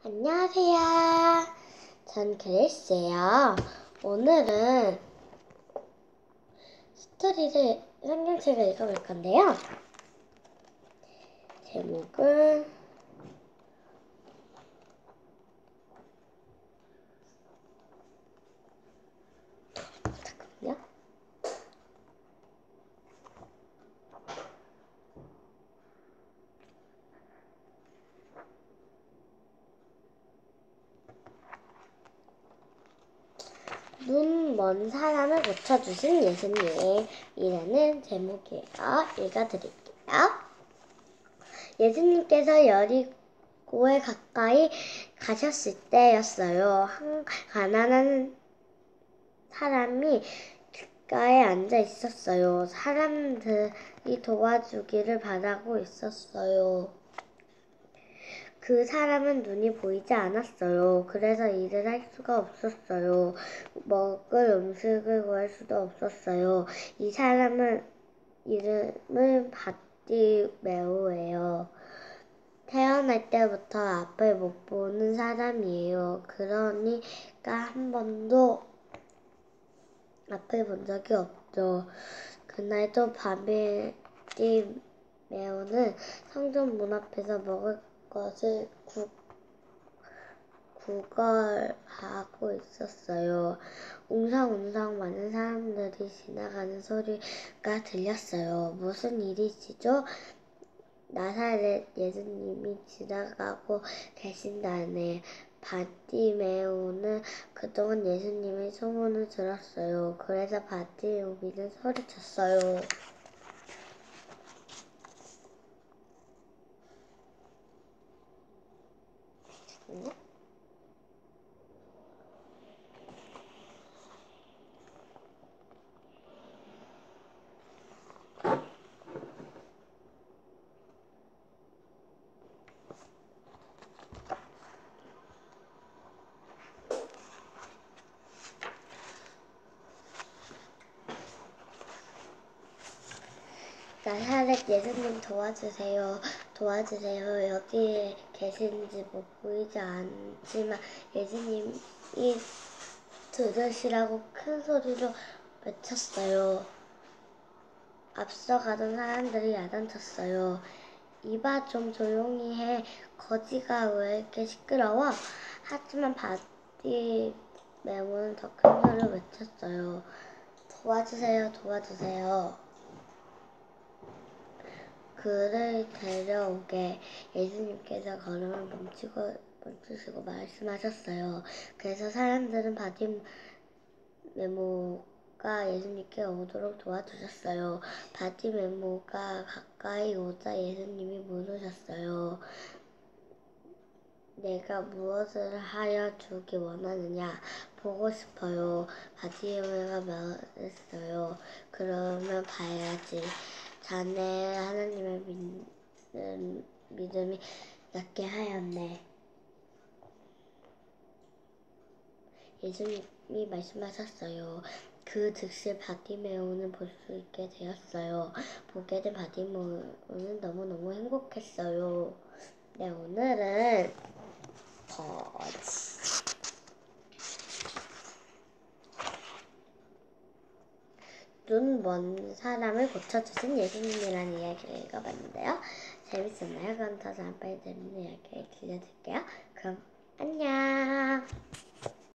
안녕하세요. 전 그레이스예요. 오늘은 성경책을 읽어볼 건데요. 제목은 잠깐만요. 눈 먼 사람을 고쳐주신 예수님이라는 제목이에요. 읽어드릴게요. 예수님께서 여리고에 가까이 가셨을 때였어요. 한 가난한 사람이 길가에 앉아 있었어요. 사람들이 도와주기를 바라고 있었어요. 그 사람은 눈이 보이지 않았어요. 그래서 일을 할 수가 없었어요. 먹을 음식을 구할 수도 없었어요. 이 사람은 이름은 바디메오예요. 태어날 때부터 앞을 못 보는 사람이에요. 그러니까 한 번도 앞을 본 적이 없죠. 그날도 바디메오는 성전 문 앞에서 먹을 것을 구걸하고 있었어요. 웅성웅성 많은 사람들이 지나가는 소리가 들렸어요. 무슨 일이시죠? 나사렛 예수님이 지나가고 계신다네. 바디메오는 그동안 예수님의 소문을 들었어요. 그래서 바디메오는 소리쳤어요. 나사렛 예수님 도와주세요. 여기에 계신지 보이지 않지만 예수님이 들으시라고 큰 소리로 외쳤어요. 앞서가던 사람들이 야단쳤어요. 이봐, 좀 조용히 해. 거지가 왜 이렇게 시끄러워? 하지만 바디메오는 더 큰 소리로 외쳤어요. 도와주세요. 그를 데려오게. 예수님께서 걸음을 멈추시고 말씀하셨어요. 그래서 사람들은 바디메오가 예수님께 오도록 도와주셨어요. 바디메오가 가까이 오자 예수님이 물으셨어요. 내가 무엇을 하여 주기 원하느냐? 보고 싶어요. 바디메오가 말했어요. 그러면 봐야지. 자네 하나님의 믿음이 낫게 하였네. 예수님이 말씀하셨어요. 그 즉시 바디메오는 볼 수 있게 되었어요. 보게 된 바디메오는 너무너무 행복했어요. 네, 오늘은 눈 먼 사람을 고쳐주신 예수님이라는 이야기를 읽어봤는데요. 재밌었나요? 그럼 더 다음번에 재밌는 이야기 들려드릴게요. 그럼 안녕.